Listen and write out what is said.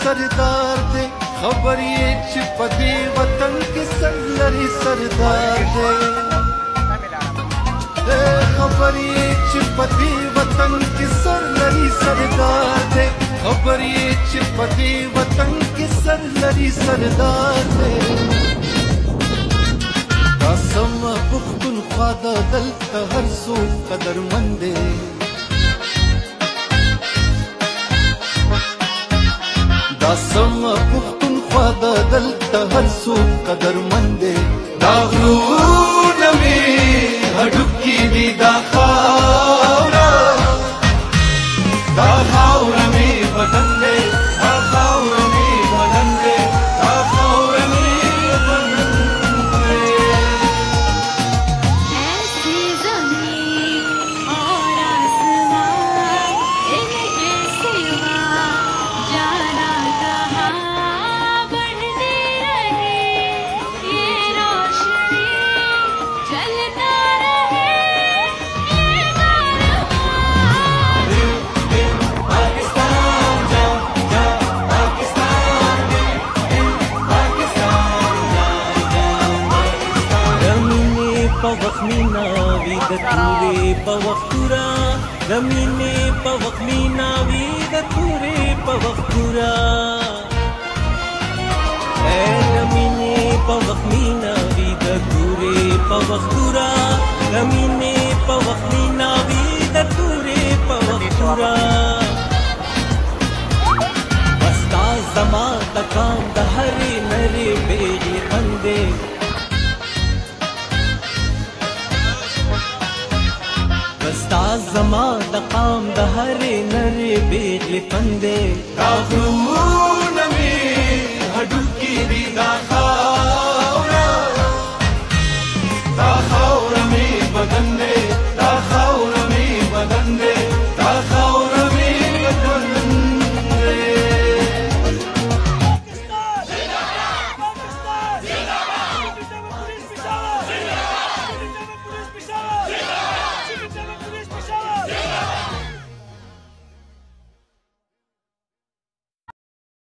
سردار دے خبر یہ چې په دې وطن کې سر لري سردار دے خبر یہ چې په دې وطن کې سر لري سردار دے خبر یہ چې په دې وطن کې سر لري سردار دے دا سم پښتونخوا د دلته هر څوک قدرمند دی دا سم پښتونخوا د دلته هر څوک قدرمند دی دا غرونه مې هډوکي دي دا خاوره مې بدن دی دا خاوره مې بدن دی دا خاوره مې بدن دی ایسی زمین اور آسمان ان کے سوا جانا کہاں بڑھتے رہے یہ روشنی چلتا رہے یہ کاروان پاکستان جا جا پاکستان رمینې په وخمینا وي د تورې په وختورا رمینې په وخمینا وي د تورې په وختورا رمینې په وخمینا وي د تورې په وختورا رمینې په وخمینا وي د تورې په وختورا بستا زما د کام د هرې نرې بیغې خندې بستا زما د قام د هرې نرې بیغلې پندې دا غرونه مې هډوکي دي دا خاوره